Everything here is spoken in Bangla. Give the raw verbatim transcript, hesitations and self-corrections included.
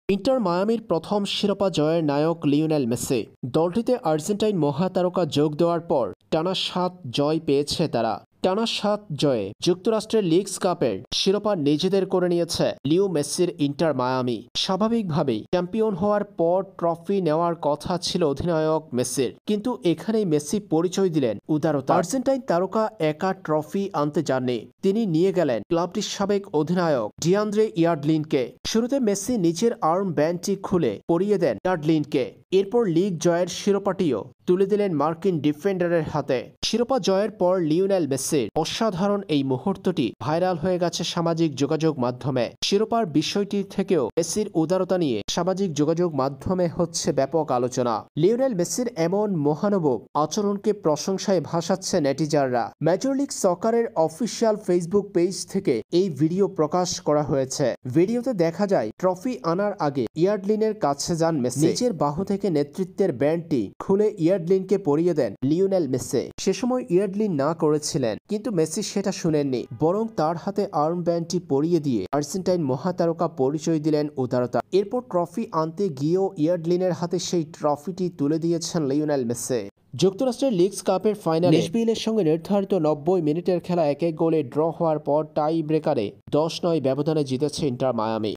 ইন্টার মায়ামির প্রথম শিরোপা জয়ের নায়ক লিওনেল মেসি। দলটিতে আর্জেন্টাইন মহাতারকা যোগ দেওয়ার পর টানা সাত জয় পেয়েছে তারা। টানা সাত জয়ে যুক্তরাষ্ট্রের লিগস কাপের শিরোপা নিজেদের করে নিয়েছে লিও মেসির ইন্টার মায়ামি। স্বাভাবিকভাবেই চ্যাম্পিয়ন হওয়ার পর ট্রফি নেওয়ার কথা ছিল অধিনায়ক মেসির, কিন্তু এখানেই মেসি পরিচয় দিলেন উদারতা। আর্জেন্টাইন তারকা একা ট্রফি আনতে যাননি, তিনি নিয়ে গেলেন ক্লাবটির সাবেক অধিনায়ক ডিয়ান্দ্রে ইয়ার্ডলিনকে। শুরুতে মেসি নিজের আর্ম ব্যান্ডটি খুলে পরিয়ে দেন ইয়ার্ডলিনকে। এরপর লিগ জয়ের শিরোপাটিও তুলে দিলেন মার্কিন ডিফেন্ডারের হাতে। শিরোপা জয়ের পর লিওনেল মেসির অসাধারণ এই মুহূর্তটি ভাইরাল হয়ে গেছে সামাজিক যোগাযোগ মাধ্যমে। শিরোপার বিষয়টি থেকেও মেসির উদারতা নিয়ে সামাজিক যোগাযোগ মাধ্যমে হচ্ছে ব্যাপক আলোচনা। লিওনেল মেসির এমন মহানুভব আচরণকে প্রশংসায় ভাসাচ্ছে নেটিজাররা। মেজর লিগ সকারের অফিসিয়াল ফেসবুক পেজ থেকে এই ভিডিও প্রকাশ করা হয়েছে। ভিডিওতে দেখা যায় ট্রফি আনার আগে ইয়ার্ডলিনের কাছে যান মেসি। নিজের বাহু থেকে নেতৃত্বের ব্যান্ডটি খুলে ইয়ার্ডলিনকে পরিয়ে দেন লিওনেল মেসি। সে সময় ইয়ার্ডলিন না করেছিলেন, কিন্তু মেসি সেটা শুনেননি, বরং তার হাতে আর্ম ব্যান্ডটি পরিয়ে দিয়ে আর্জেন্টাইন মহাতারকা পরিচয় দিলেন উদারতা। এরপর ট্রফি আনতে গিয়েও ইয়ার্ডলিনের হাতে সেই ট্রফিটি তুলে দিয়েছেন লিওনেল মেসি। যুক্তরাষ্ট্রের লিগস কাপের ফাইনালে ন্যাশভিলের সঙ্গে নির্ধারিত নব্বই মিনিটের খেলা এক এক গোলে ড্র হওয়ার পর টাই ব্রেকারে দশ নয় ব্যবধানে জিতেছে ইন্টার মায়ামি।